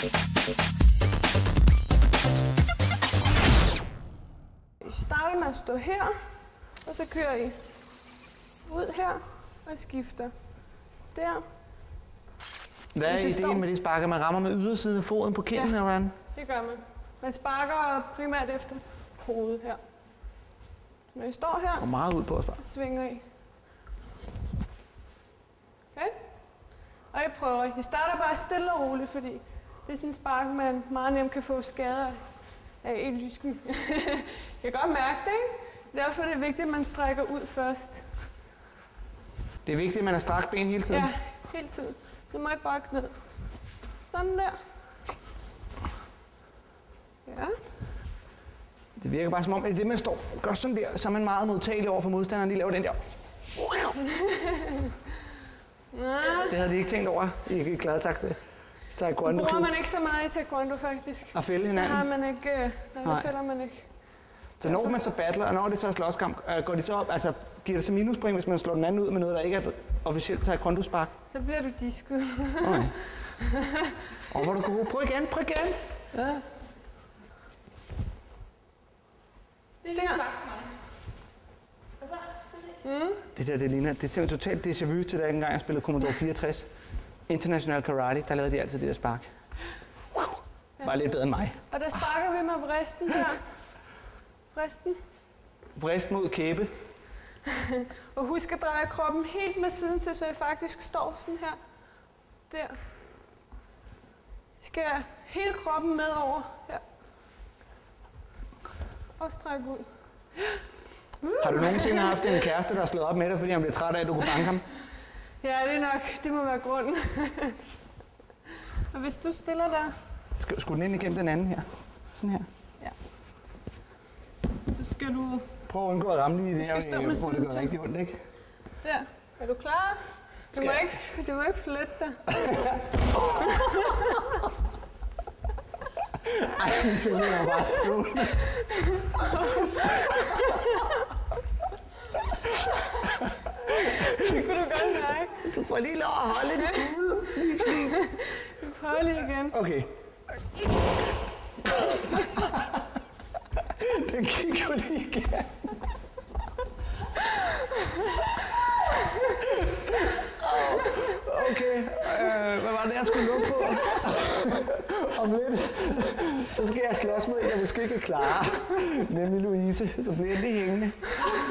I starter med at stå her, og så kører I ud her og skifter der. Hvad er ideen med de sparker? Man rammer med ydersiden af foden på kinden, eller hvordan? Det gør man. Man sparker primært efter hovedet her. Når I står her, og meget ud på at sparke. Så svinger I. Okay? Og I prøver. I starter bare stille og roligt, fordi det er sådan en spark, man meget nemt kan få skader af i lysken. Jeg kan godt mærke det, ikke? Derfor er det vigtigt, at man strækker ud først. Det er vigtigt, at man har strakt ben hele tiden? Ja, hele tiden. Du må ikke bakke ned. Sådan der. Ja. Det virker bare som om, at det man står og gør sådan der, så er man meget modtagelig over for modstanderen. De laver den der. Det havde de ikke tænkt over i gladtakt taekwondo. Det bruger man ikke så meget i taekwondo, faktisk. At fælde hinanden? Det har man ikke. Nej, det fælder man ikke. Så når man så battler, og når det så er slåskamp, går de så op, altså giver det så minuspoint, hvis man slår den anden ud med noget, der ikke er et officielt taekwondo-spark? Så bliver du disket. Okay. Og hvor du god. Prøv igen, prøv igen. Ja. Det der. Det der, det ligner, det ser totalt déjà vu til, da jeg engang jeg spillede Commodore 64. International Karate, der lavede de altid det der spark. Bare lidt bedre end mig. Og der sparker vi med vristen her. Vristen. Vrist mod kæbe. Og husk at dreje kroppen helt med siden til, så I faktisk står sådan her. Der. I skal hele kroppen med over her. Og stræk ud. Har du nogensinde haft en kæreste, der har slået op med dig, fordi han blev træt af, at du kunne banke ham? Ja, det er nok. Det må være grunden. Og hvis du stiller der... Skulle den ind igennem den anden her? Sådan her? Ja. Så skal du... Prøv at undgå at ramme lige i det her, hvor det gør rigtig ondt, ikke? Der. Er du klar? Du må ikke flytte dig. Ej, så vil jeg bare stå. Det kunne du godt mærke. Du får lige lov at holde det ude. Vi prøver lige igen. Okay. Den gik jo lige igen. Okay, hvad var det, jeg skulle lukke på? Om lidt, så skal jeg slås med en, jeg måske ikke klarer. Nemlig Louise, så bliver det hængende.